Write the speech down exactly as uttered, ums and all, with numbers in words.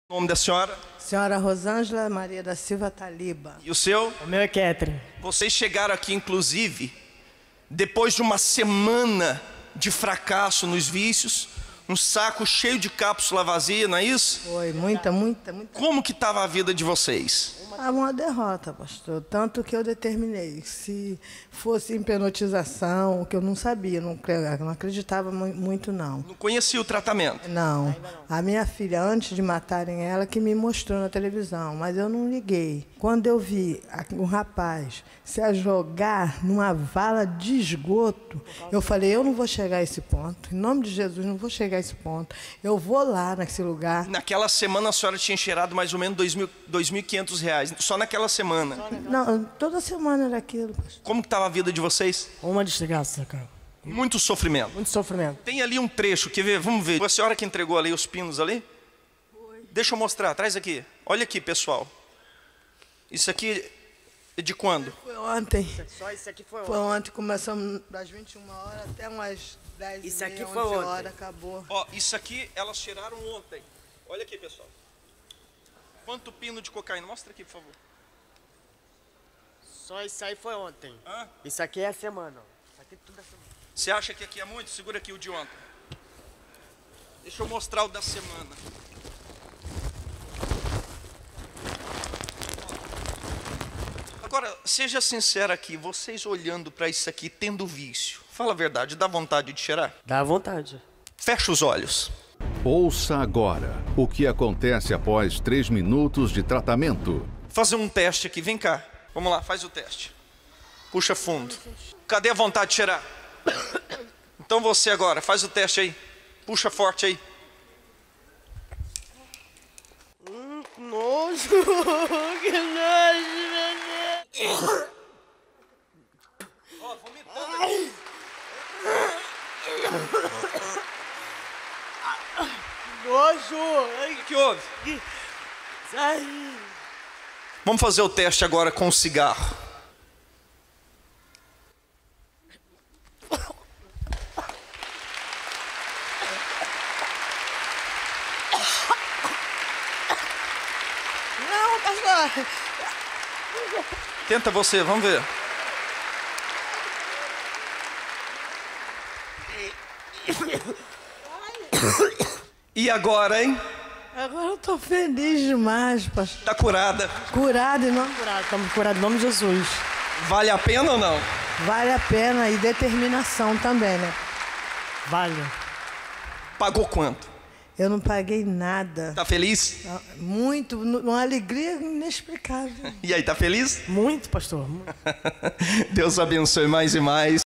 O nome da senhora? Senhora Rosângela Maria da Silva Taliba. E o seu? O meu é Ketrin. Vocês chegaram aqui, inclusive, depois de uma semana de fracasso nos vícios, um saco cheio de cápsula vazia, não é isso? Foi muita, muita, muita. Como que estava a vida de vocês? Ah, uma derrota, pastor. Tanto que eu determinei. Se fosse hipnotização, que eu não sabia, não, não acreditava muito, não. Não conhecia o tratamento? Não. A minha filha, antes de matarem ela, que me mostrou na televisão, mas eu não liguei. Quando eu vi um rapaz se jogar numa vala de esgoto, eu falei, eu não vou chegar a esse ponto. Em nome de Jesus, não vou chegar a esse ponto. Eu vou lá nesse lugar. Naquela semana a senhora tinha cheirado mais ou menos dois mil e quinhentos reais, só naquela semana? Não, toda semana era aquilo, pastor. Como que estava a vida de vocês? Uma desgraça, cara. Muito sofrimento. Muito sofrimento. Tem ali um trecho, quer ver? Vamos ver. Foi a senhora que entregou ali os pinos ali? Foi. Deixa eu mostrar, traz aqui. Olha aqui, pessoal. Isso aqui é de quando? Foi ontem. Só isso aqui foi ontem. Foi ontem, começamos das vinte e uma horas até umas dez Isso e meia, aqui foi ontem. horas, acabou. Ó, isso aqui elas tiraram ontem. Olha aqui, pessoal. Quanto pino de cocaína? Mostra aqui, por favor. Só isso aí foi ontem. Hã? Isso aqui é a semana. Isso aqui tudo é semana. Você acha que aqui é muito? Segura aqui o de ontem. Deixa eu mostrar o da semana. Agora, seja sincero aqui, vocês olhando para isso aqui, tendo vício, fala a verdade, dá vontade de cheirar? Dá vontade. Fecha os olhos. Ouça agora o que acontece após três minutos de tratamento. Fazer um teste aqui, vem cá. Vamos lá, faz o teste. Puxa fundo. Cadê a vontade de cheirar? Então você agora, faz o teste aí. Puxa forte aí. Hum, que nojo. Que nojo, meu Deus. Ó, vomitando aqui. Nojo. O que, que houve? Sai. Vamos fazer o teste agora com o cigarro. Não, pastor. Tenta você, vamos ver. E agora, hein? Agora eu tô feliz demais, pastor. Tá curada. Curado e não Curado, estamos curados em nome de Jesus. Vale a pena ou não? vale a pena e determinação também, né? Vale. Pagou quanto? Eu não paguei nada. Tá feliz? Muito, uma alegria inexplicável. E aí, tá feliz? Muito, pastor. Muito. Deus abençoe mais e mais.